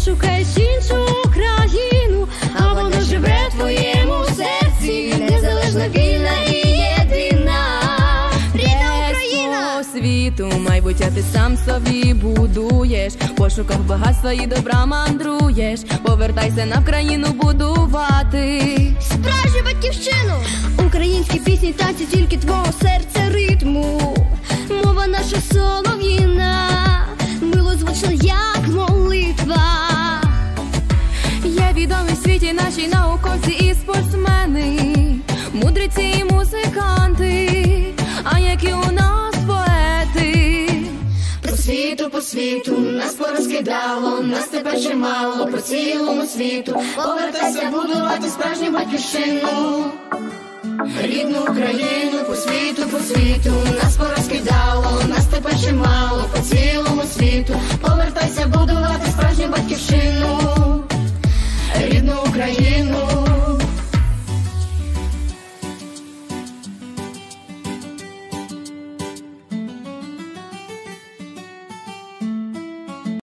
шукаєш іншу країну, а вона живе в твоєму серці, незалежна, вільна і єдина. Рідна Україна! Світу майбуття ти сам собі будуєш, в пошуках багатства і добра мандруєш. Повертайся на країну будувати справжню батьківщину. Українські пісні, танці тільки твого серця ритму. Мова наша солов'їна, милозвучна, як молитва. Є відомі в світі наші науковці і спортсмени, мудреці і музиканти, а які у нас поети. По світу нас порозкидало, нас тепер чимало по цілому світу. Повертайся будувати справжню батьківщину, рідну Україну. По світу нас порозкидало, нас тепер чимало по цілому світу. Повертайся будувати